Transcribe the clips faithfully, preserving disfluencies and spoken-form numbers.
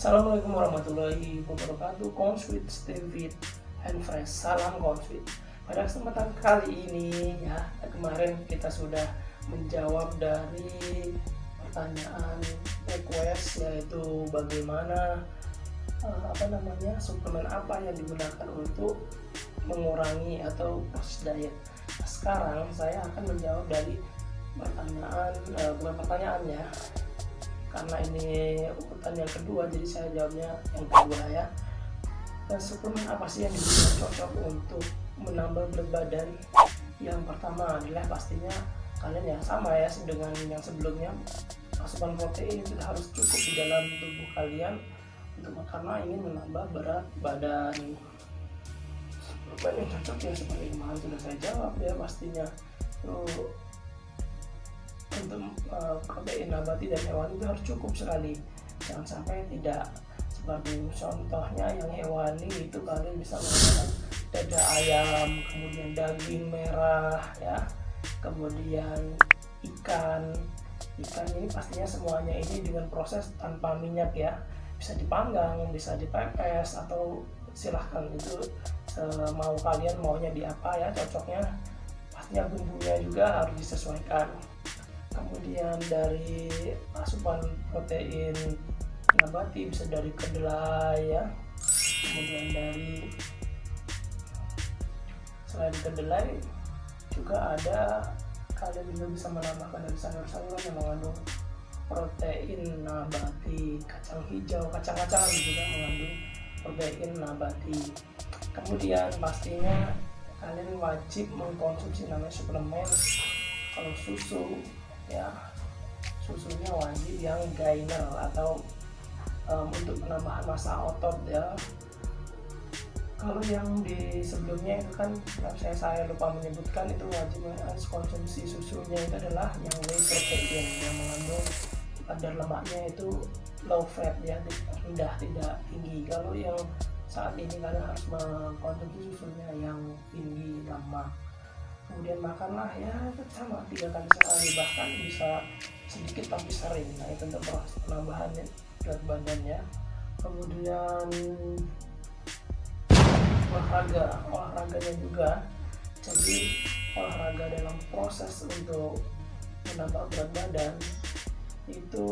Assalamualaikum warahmatullahi wabarakatuh. Consweet, stay fit and fresh. Salam Consweet. Pada kesempatan kali ini ya, kemarin kita sudah menjawab dari pertanyaan request, yaitu bagaimana uh, apa namanya suplemen apa yang digunakan untuk mengurangi atau proses diet. Nah, sekarang saya akan menjawab dari pertanyaan uh, bukan pertanyaan ya, karena ini urutan yang kedua, jadi saya jawabnya yang kedua ya. Dan suplemen apa sih yang digunakan cocok untuk menambah berat badan? Yang pertama adalah pastinya kalian yang sama ya dengan yang sebelumnya, asupan protein itu harus cukup di dalam tubuh kalian untuk karena ingin menambah berat badan. Suplemen yang cocok ya seperti kemarin sudah saya jawab ya, pastinya tuh untuk uh, protein nabati dan hewani itu harus cukup sekali, jangan sampai tidak. Seperti contohnya yang hewani itu kalian bisa menggunakan dada ayam, kemudian daging merah ya, kemudian ikan ikan ini pastinya semuanya ini dengan proses tanpa minyak ya, bisa dipanggang, bisa dipepes, atau silahkan itu semau kalian maunya di apa ya, cocoknya pastinya bumbunya juga harus disesuaikan. Kemudian dari asupan protein nabati bisa dari kedelai ya, kemudian dari selain kedelai juga ada, kalian juga bisa menambahkan dari sayur-sayuran yang mengandung protein nabati, kacang hijau, kacang-kacangan juga mengandung protein nabati. Kemudian pastinya kalian wajib mengkonsumsi namanya suplemen. Kalau susu ya, susunya wajib yang gainer atau um, untuk penambahan massa otot ya. Kalau yang di sebelumnya itu kan saya saya lupa menyebutkan, itu wajib harus konsumsi susunya itu adalah yang whey protein yang mengandung kadar lemaknya itu low fat ya, rendah, tidak tinggi. Kalau yang saat ini kalian harus mengkonsumsi susunya yang tinggi lemak. Kemudian makanlah ya sama tiga kali sehari, bahkan bisa sedikit tapi sering. Nah itu untuk proses penambahan berat badan ya. Kemudian olahraga, olahraganya juga. Jadi olahraga dalam proses untuk menambah berat badan itu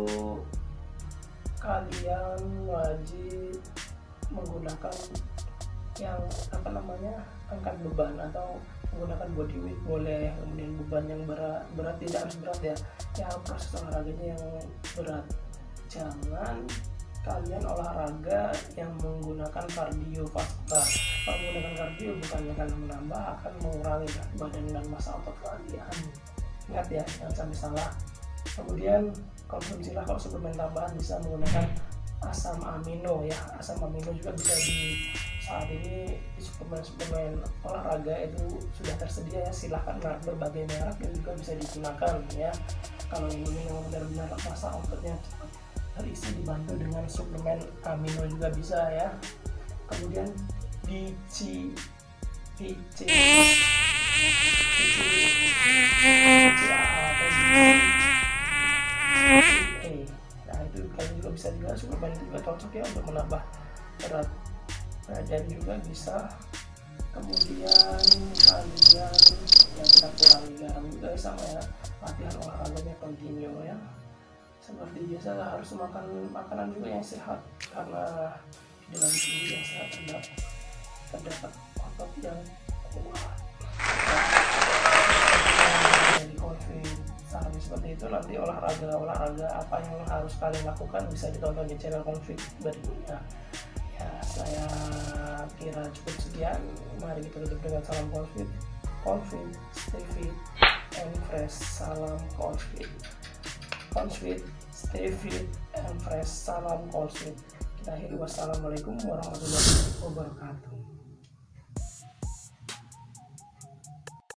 kalian wajib menggunakan yang apa namanya angkat beban atau menggunakan body weight boleh, kemudian beban yang berat, berat tidak harus berat ya, ya proses olahraganya yang berat. Jangan kalian olahraga yang menggunakan kardiovaskular. Kalau menggunakan kardio bukannya akan menambah, akan mengurangi berat badan dan massa otot kalian. Ingat ya, jangan sampai salah. Kemudian konsumsilah kalau suplemen tambahan bisa menggunakan asam amino ya, asam amino juga bisa di saat ini suplemen-suplemen olahraga itu sudah tersedia ya, silahkan berbagai merek yang juga bisa digunakan ya. Kalau ini memang benar-benar massa ototnya terisi dibantu dengan suplemen amino juga bisa ya. Kemudian biji biji biji atau biji nah itu kalian juga bisa juga, suplemen itu juga cocok ya untuk menambah berat badan juga bisa. Kemudian kalian yang tidak kurangi garam juga sama ya, latihan olahraganya continue ya seperti biasa. Harus makan makanan juga yang sehat, karena di dalam tubuh yang sehat terdapat terdapat otot yang kuat. Jadi Consweet saran seperti itu. Nanti olahraga olahraga apa yang harus kalian lakukan bisa ditonton di channel Consweet berikutnya. Ya, saya kira cukup sekian. Mari kita tutup dengan salam Consweet. Consweet, stay fit and fresh. Salam Consweet. Consweet, stay fit and fresh. Salam Consweet. Kita akhiri, wassalamualaikum warahmatullahi wabarakatuh.